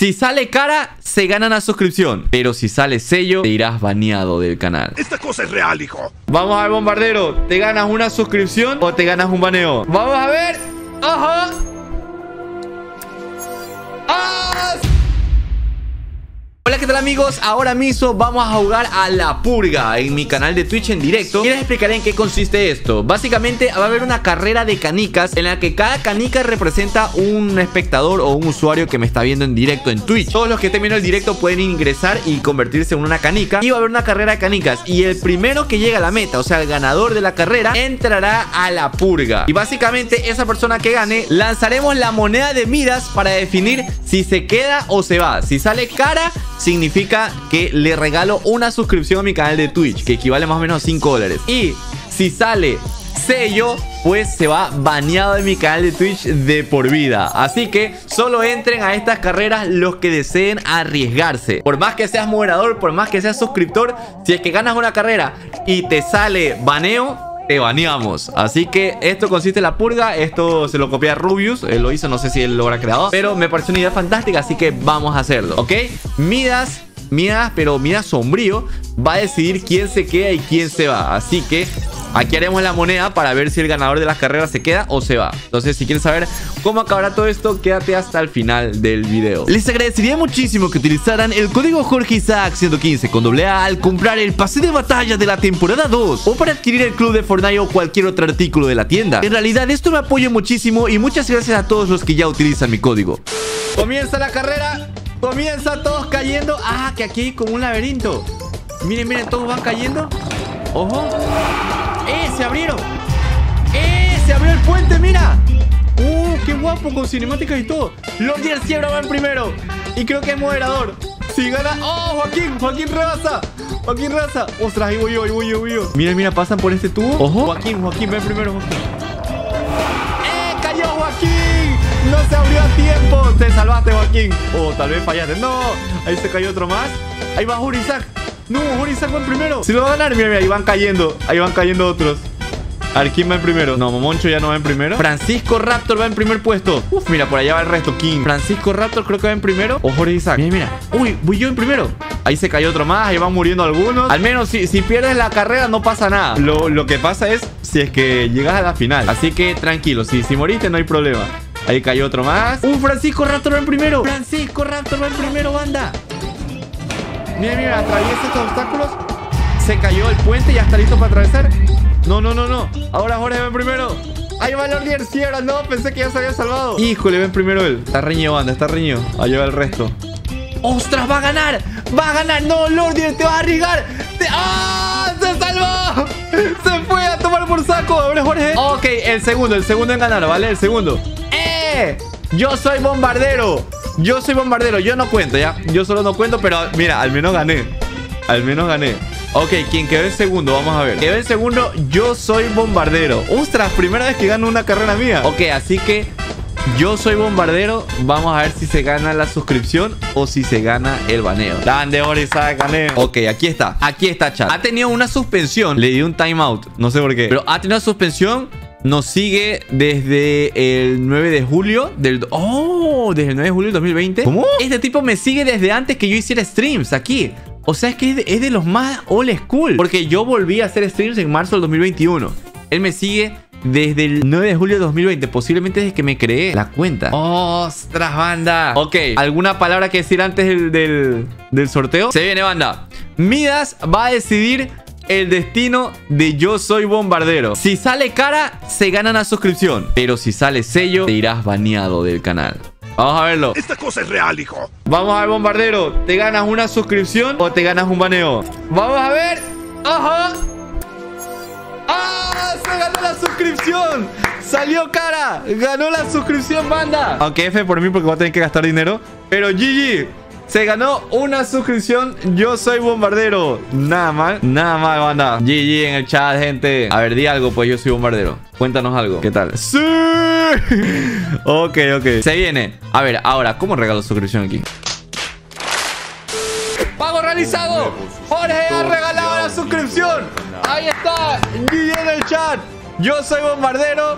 Si sale cara, se gana una suscripción. Pero si sale sello, te irás baneado del canal. Esta cosa es real, hijo. Vamos a ver, bombardero. ¿Te ganas una suscripción o te ganas un baneo? Vamos a ver. ¡Ajá! ¡Ah! Hola, ¿qué tal, amigos? Ahora mismo vamos a jugar a La Purga en mi canal de Twitch en directo y les explicaré en qué consiste esto. Básicamente va a haber una carrera de canicas en la que cada canica representa un espectador o un usuario que me está viendo en directo en Twitch. Todos los que estén viendo el directo pueden ingresar y convertirse en una canica y va a haber una carrera de canicas y el primero que llega a la meta, o sea el ganador de la carrera, entrará a La Purga. Y básicamente esa persona que gane, lanzaremos la moneda de Midas para definir si se queda o se va. Si sale cara, significa que le regalo una suscripción a mi canal de Twitch, que equivale más o menos a $5. Y si sale sello, pues se va baneado de mi canal de Twitch de por vida. Así que solo entren a estas carreras los que deseen arriesgarse. Por más que seas moderador, por más que seas suscriptor, si es que ganas una carrera y te sale baneo, te baneamos. Así que esto consiste en La Purga. Esto se lo copié a Rubius. Él lo hizo, no sé si él lo habrá creado, pero me pareció una idea fantástica, así que vamos a hacerlo, ¿ok? Midas, pero Midas sombrío va a decidir quién se queda y quién se va. Así que aquí haremos la moneda para ver si el ganador de las carreras se queda o se va. Entonces, si quieres saber cómo acabará todo esto, quédate hasta el final del video. Les agradecería muchísimo que utilizaran el código Jorge Isaac 115 con AA al comprar el pase de batalla de la temporada 2 o para adquirir el club de Fortnite o cualquier otro artículo de la tienda. En realidad, esto me apoya muchísimo y muchas gracias a todos los que ya utilizan mi código. Comienza la carrera. Comienza todos cayendo. Ah, que aquí hay como un laberinto. Miren, miren, todos van cayendo. Ojo. Se abrieron. Se abrió el puente, mira. Qué guapo, con cinemáticas y todo. Lordier siempre va en primero y creo que es moderador. Si gana... ¡Oh, Joaquín rebasa! Joaquín rebasa. Ostras, ahí voy yo. Mira, mira, pasan por este tubo. Ojo. Joaquín, ven primero, Joaquín. ¡Cayó Joaquín! No se abrió a tiempo. Te salvaste, Joaquín. Tal vez fallaste. No, ahí se cayó otro más. Ahí va Jurisac. No, Jurisac va en primero. Si lo va a ganar, mira, ahí van cayendo. Ahí van cayendo otros. A ver, ¿quién va en primero? No, Momoncho ya no va en primero. Francisco Raptor va en primer puesto. Uf, mira, por allá va el resto. King. Francisco Raptor creo que va en primero. O Jorge Isaac. Mira. Uy, voy yo en primero. Ahí se cayó otro más. Ahí van muriendo algunos. Al menos si pierdes la carrera no pasa nada. Lo que pasa es si es que llegas a la final. Así que tranquilo. Si moriste no hay problema. Ahí cayó otro más. Francisco Raptor va en primero. Francisco Raptor va en primero, banda. Mira, atraviesa estos obstáculos. Se cayó el puente, ya está listo para atravesar. No. Ahora Jorge va en primero. Ahí va Lordier Sierra. No, pensé que ya se había salvado. Híjole, va en primero él. Está reñido, banda, está reñido. Ahí va el resto. ¡Ostras, va a ganar! No, Lordier, te vas a arriesgar. ¡Se salvó! Se fue a tomar por saco. A ver, Jorge. Ok, el segundo en ganar, ¿vale? El segundo. Yo soy bombardero. Yo no cuento, ¿ya? Yo solo no cuento, pero mira, al menos gané. Ok, ¿quién quedó en segundo? Vamos a ver. Quedó en segundo, yo soy bombardero. Ostras, primera vez que gano una carrera mía. Ok, así que yo soy bombardero. Vamos a ver si se gana la suscripción o si se gana el baneo. Grande, Isaac, gané. Ok, aquí está, chat. Ha tenido una suspensión. Le di un timeout, no sé por qué, pero ha tenido una suspensión. Nos sigue desde el 9 de julio desde el 9 de julio del 2020. ¿Cómo? Este tipo me sigue desde antes que yo hiciera streams aquí. O sea, es que es de los más old school. Porque yo volví a hacer streams en marzo del 2021. Él me sigue desde el 9 de julio de 2020. Posiblemente desde que me creé la cuenta. ¡Ostras, banda! Ok, ¿alguna palabra que decir antes del sorteo? Se viene, banda. Midas va a decidir el destino de Yo Soy Bombardero. Si sale cara, se gana una suscripción. Pero si sale sello, te irás baneado del canal. Vamos a verlo. Esta cosa es real, hijo. Vamos a ver, bombardero. ¿Te ganas una suscripción o te ganas un baneo? Vamos a ver. ¡Ajá! ¡Se ganó la suscripción! ¡Salió cara! ¡Ganó la suscripción, banda! Aunque F por mí porque voy a tener que gastar dinero. Pero GG. Se ganó una suscripción. Yo soy bombardero. Nada mal, banda. GG en el chat, gente. A ver, di algo, pues yo soy bombardero. Cuéntanos algo. ¿Qué tal? ¡Sí! Ok. Se viene. A ver, ahora, ¿cómo regalo suscripción aquí? ¡Pago realizado! Jorge ha regalado la suscripción. Ahí está. GG en el chat. Yo soy bombardero.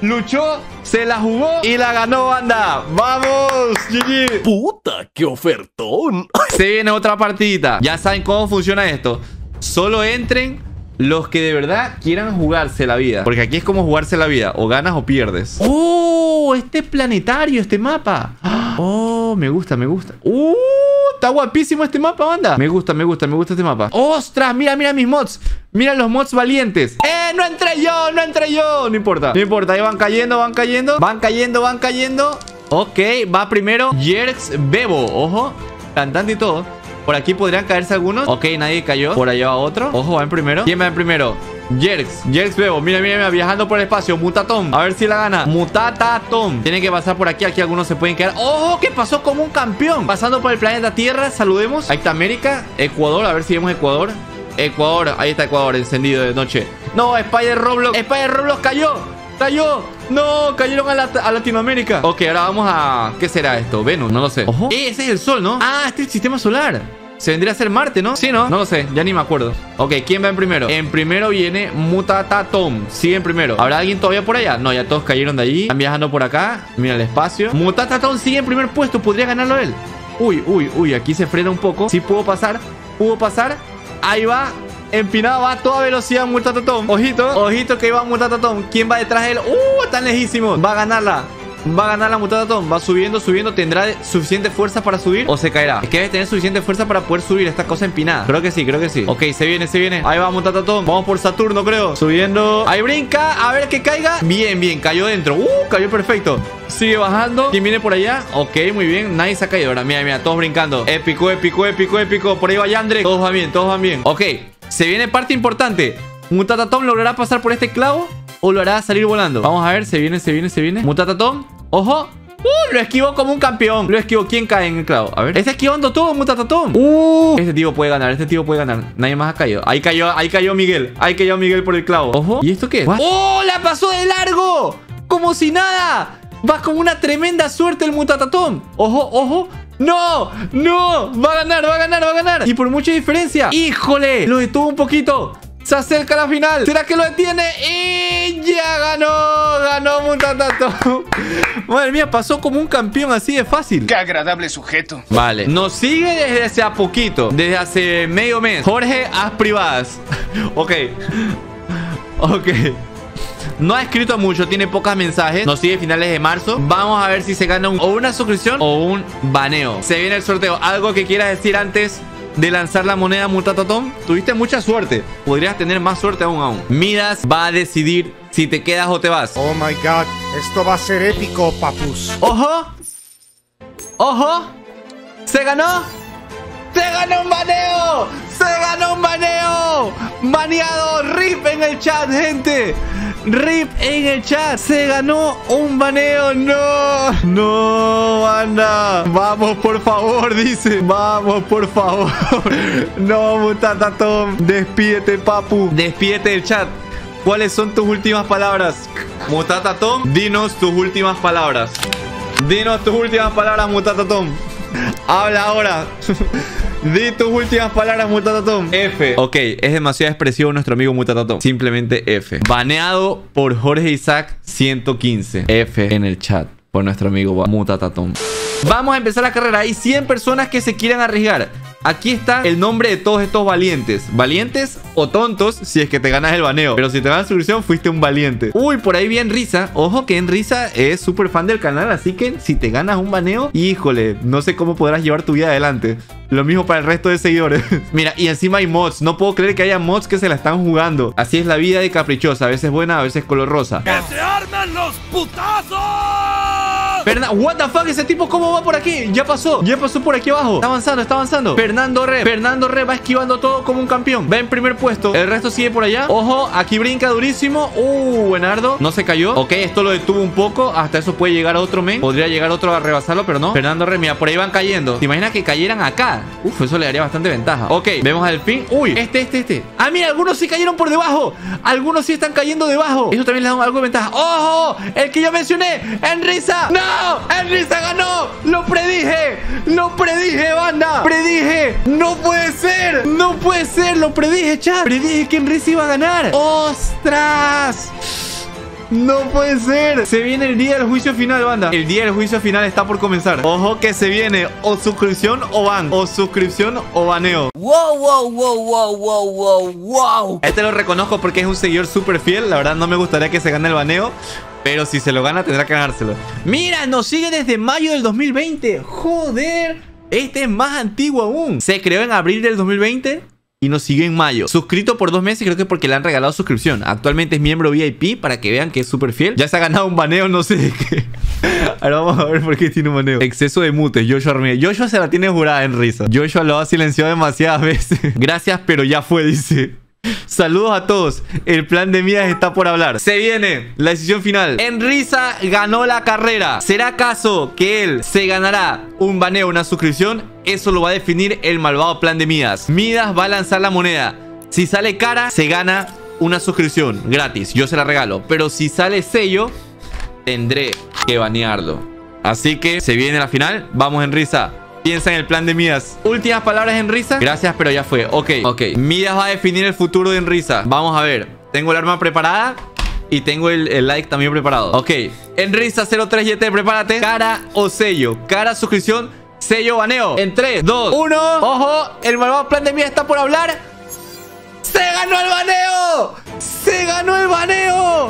luchó, se la jugó y la ganó, banda. ¡Vamos! GG. ¡Puta, qué ofertón! Se viene otra partidita. Ya saben cómo funciona esto. Solo entren los que de verdad quieran jugarse la vida. Porque aquí es como jugarse la vida. O ganas o pierdes. ¡Oh! Este es planetario, este mapa. ¡Oh! Me gusta, me gusta. Está guapísimo este mapa, banda. Me gusta este mapa. ¡Ostras! Mira, mira mis mods. Mira los mods valientes. ¡No entré yo! ¡No entré yo! No importa. No importa. Ahí van cayendo, van cayendo. Van cayendo, van cayendo. Ok, va primero Jerks Bebo. Ojo. Cantante y todo. Por aquí podrían caerse algunos. Ok, nadie cayó. Por allá va otro. Ojo, va en primero. ¿Quién va en primero? Jerks Bebo. Mira, mira, mira. Viajando por el espacio. Mutatom. A ver si la gana. Mutatatom. Tiene que pasar por aquí. Aquí algunos se pueden quedar. ¡Ojo! Que pasó como un campeón. Pasando por el planeta Tierra. Saludemos. Ahí está América. Ecuador. A ver si vemos Ecuador. Ecuador. Ahí está Ecuador encendido de noche. No, Spider Roblox. Spider Roblox cayó. ¡Cayó! ¡No! Cayeron a Latinoamérica. Ok, ahora vamos a... ¿Qué será esto? Venus, no lo sé. Ojo. Ese es el Sol, ¿no? Ah, este es el sistema solar. Se vendría a ser Marte, ¿no? Sí, ¿no? No lo sé, ya ni me acuerdo. Ok, ¿quién va en primero? En primero viene Mutatatom. Sigue en primero. ¿Habrá alguien todavía por allá? No, ya todos cayeron de allí. Están viajando por acá. Mira el espacio. Mutatatom sigue en primer puesto. ¿Podría ganarlo él? Uy, uy, uy. Aquí se frena un poco. Sí, puedo pasar. Puedo pasar. Ahí va. Empinado, va a toda velocidad Mutatatom. Ojito, ojito que va Mutatatom. ¿Quién va detrás de él? Están lejísimos. Va a ganarla. Va a ganar la Mutatatom. Va subiendo, subiendo. ¿Tendrá suficiente fuerza para subir? ¿O se caerá? Es que debe tener suficiente fuerza para poder subir esta cosa empinada. Creo que sí, creo que sí. Ok, se viene, se viene. Ahí va Mutatatom. Vamos por Saturno, creo. Subiendo. Ahí brinca. A ver que caiga. Bien, bien. Cayó dentro. Cayó perfecto. Sigue bajando. ¿Quién viene por allá? Ok, muy bien. Nadie se ha caído. Ahora, mira, mira. Todos brincando. Épico, épico, épico, épico. Por ahí va Yandre. Todos van bien, todos van bien. Ok. Se viene parte importante. ¿Mutatatom logrará pasar por este clavo o lo hará salir volando? Vamos a ver, se viene, se viene, se viene. Mutatatom, ojo. Lo esquivó como un campeón. Lo esquivó. ¿Quién cae en el clavo? A ver. Está esquivando todo, Mutatatom. Este tipo puede ganar, este tipo puede ganar. Nadie más ha caído. Ahí cayó Miguel. Ahí cayó Miguel por el clavo. Ojo. ¿Y esto qué es? ¡La pasó de largo! Como si nada. Va con una tremenda suerte el Mutatatom. Ojo, ojo. ¡No! ¡No! ¡Va a ganar, va a ganar, va a ganar! Y por mucha diferencia. ¡Híjole! Lo detuvo un poquito. Se acerca a la final. ¿Será que lo detiene? ¡Y ya ganó! ¡Ganó Mutatatom! Madre mía, pasó como un campeón así de fácil. ¡Qué agradable sujeto! Vale. Nos sigue desde hace a poquito. Desde hace medio mes. Jorge As Privadas. Ok. Ok. No ha escrito mucho, tiene pocos mensajes. Nos sigue a finales de marzo. Vamos a ver si se gana o una suscripción o un baneo. Se viene el sorteo. ¿Algo que quieras decir antes de lanzar la moneda, Mutatatom? Tuviste mucha suerte. Podrías tener más suerte aún. Midas va a decidir si te quedas o te vas. Oh my god, esto va a ser épico, papus. ¡Ojo! ¡Ojo! ¿Se ganó? ¡Se ganó un baneo! ¡Se ganó un baneo! ¡Baneado! ¡Rip en el chat, gente! ¡Rip en el chat! ¡Se ganó un baneo! ¡No! ¡No, banda! ¡Vamos, por favor! Dice. ¡Vamos, por favor! ¡No, Mutatatom! ¡Despídete, papu! ¡Despídete del chat! ¿Cuáles son tus últimas palabras? Mutatatom, dinos tus últimas palabras. Dinos tus últimas palabras, Mutatatom. Habla ahora. Di tus últimas palabras, Mutatatom. F. Ok, es demasiado expresivo nuestro amigo Mutatatom. Simplemente F. Baneado por Jorge Isaac 115. F en el chat por nuestro amigo Mutatatom. Vamos a empezar la carrera. Hay 100 personas que se quieran arriesgar. Aquí está el nombre de todos estos valientes. Valientes o tontos si es que te ganas el baneo. Pero si te ganas la suscripción, fuiste un valiente. Uy, por ahí vi Enrisa. Ojo que Enrisa es súper fan del canal. Así que si te ganas un baneo, híjole, no sé cómo podrás llevar tu vida adelante. Lo mismo para el resto de seguidores. Mira, y encima hay mods. No puedo creer que haya mods que se la están jugando. Así es la vida de Caprichosa. A veces buena, a veces color rosa. ¡Que se armen los putazos! What the fuck, ese tipo cómo va por aquí. Ya pasó por aquí abajo. Está avanzando, está avanzando. Fernando Re va esquivando todo como un campeón. Va en primer puesto. El resto sigue por allá. Ojo, aquí brinca durísimo. Buenardo. No se cayó. Ok, esto lo detuvo un poco. Hasta eso puede llegar otro men. Podría llegar otro a rebasarlo, pero no. Fernando Re, mira, por ahí van cayendo. ¿Te imaginas que cayeran acá? Uf, eso le daría bastante ventaja. Ok, vemos al fin. Uy, este. Ah, mira, algunos sí cayeron por debajo. Algunos sí están cayendo debajo. Eso también les da algo de ventaja. ¡Ojo! El que yo mencioné. Enrisa. ¡No! ¡Enrisa ganó! ¡Lo predije! ¡Lo predije, banda! ¡Predije! ¡No puede ser! ¡No puede ser! ¡Lo predije, chat! ¡Predije que Enrisa iba a ganar! ¡Ostras! No puede ser. Se viene el día del juicio final, banda. El día del juicio final está por comenzar. Ojo que se viene o suscripción o ban. O suscripción o baneo. Wow, wow, wow, wow, wow, wow, wow. Este lo reconozco porque es un seguidor súper fiel. La verdad no me gustaría que se gane el baneo, pero si se lo gana tendrá que ganárselo. Mira, nos sigue desde mayo del 2020. Joder, este es más antiguo aún. Se creó en abril del 2020 y nos sigue en mayo. Suscrito por 2 meses, creo que porque le han regalado suscripción. Actualmente es miembro VIP para que vean que es súper fiel. Ya se ha ganado un baneo, no sé de qué. Ahora vamos a ver por qué tiene un baneo. Exceso de mutes, Joshua Armía. Joshua se la tiene jurada en risa. Joshua lo ha silenciado demasiadas veces. Gracias, pero ya fue, dice. Saludos a todos. El plan de Mías está por hablar. Se viene la decisión final. Enrisa ganó la carrera. ¿Será acaso que él se ganará un baneo, una suscripción? Eso lo va a definir el malvado plan de Midas. Midas va a lanzar la moneda. Si sale cara, se gana una suscripción gratis. Yo se la regalo. Pero si sale sello, tendré que banearlo. Así que se viene la final. Vamos, Enrisa. Piensa en el plan de Midas. Últimas palabras, Enrisa. Gracias, pero ya fue. Ok. Midas va a definir el futuro de Enrisa. Vamos a ver. Tengo el arma preparada y tengo el like también preparado. Ok. Enrisa 03YT, prepárate. Cara o sello. Cara, suscripción, sello, baneo. En 3, 2, 1. Ojo, el malvado plan de Midas está por hablar. ¡Se ganó el baneo! ¡Se ganó el baneo!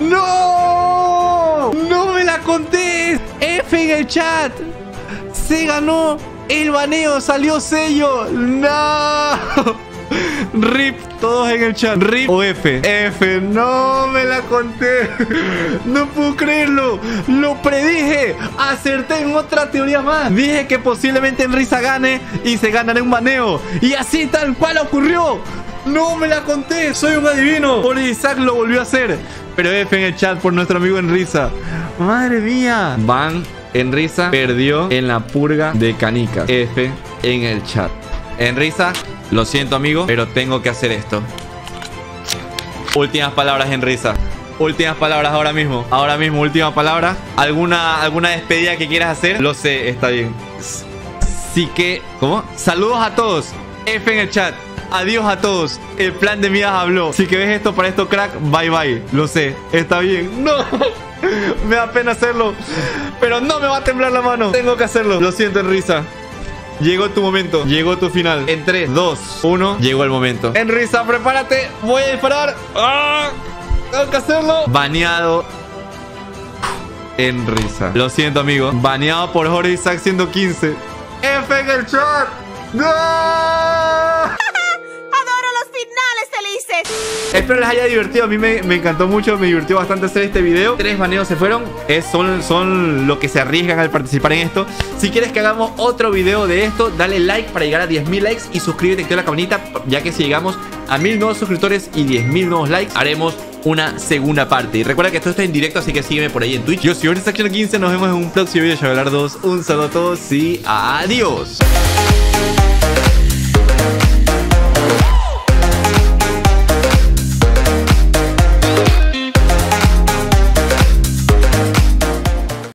¡No! ¡No me la contés! F en el chat. Se ganó el baneo, salió sello. ¡No! RIP, todos en el chat. RIP o F. F, no me la conté. No puedo creerlo. Lo predije. Acerté en otra teoría más. Dije que posiblemente Enrisa gane y se ganará un baneo. Y así tal cual ocurrió. No me la conté. Soy un adivino. Por Isaac lo volvió a hacer. Pero F en el chat por nuestro amigo Enrisa. Madre mía. Van. Enrisa perdió en la purga de canicas. F en el chat. Enrisa, lo siento, amigo, pero tengo que hacer esto. Últimas palabras, Enrisa. Últimas palabras ahora mismo. Ahora mismo, última palabra. ¿Alguna despedida que quieras hacer? Lo sé, está bien. Sí que... ¿Cómo? Saludos a todos. F en el chat. Adiós a todos. El plan de Midas habló. Si que ves esto para esto, crack, bye bye. Lo sé, está bien. No. Me da pena hacerlo, pero no me va a temblar la mano. Tengo que hacerlo. Lo siento, Enrisa. Llegó tu momento. Llegó tu final. En 3, 2, 1. Llegó el momento. Enrisa, prepárate. Voy a disparar. ¡Ah! Tengo que hacerlo. Baneado. Enrisa. Lo siento, amigo. Baneado por Jorge Isaac 115. F en el chat. ¡No! Espero les haya divertido. A mí me encantó mucho. Me divirtió bastante hacer este video. 3 baneos se fueron. Son lo que se arriesgan al participar en esto. Si quieres que hagamos otro video de esto, dale like para llegar a 10.000 likes. Y suscríbete, activa la campanita, ya que si llegamos a 1000 nuevos suscriptores y 10.000 nuevos likes, haremos una segunda parte. Y recuerda que todo esto es en directo, así que sígueme por ahí en Twitch. Yo soy Action 15. Nos vemos en un próximo video de Xavier 2. Un saludo a todos y adiós.